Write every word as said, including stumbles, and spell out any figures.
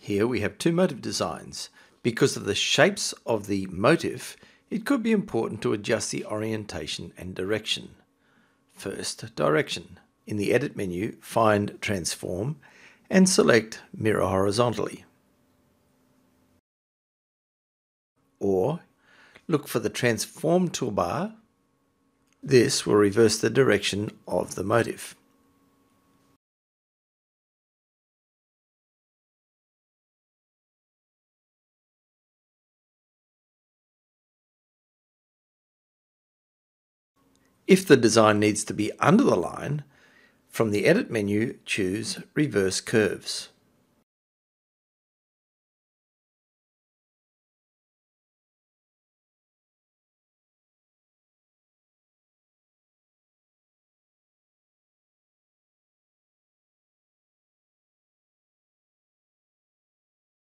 Here we have two motif designs. Because of the shapes of the motif, it could be important to adjust the orientation and direction. First, direction. In the Edit menu, find Transform and select Mirror Horizontally. Or look for the Transform toolbar. This will reverse the direction of the motif. If the design needs to be under the line, from the Edit menu, choose Reverse Curves.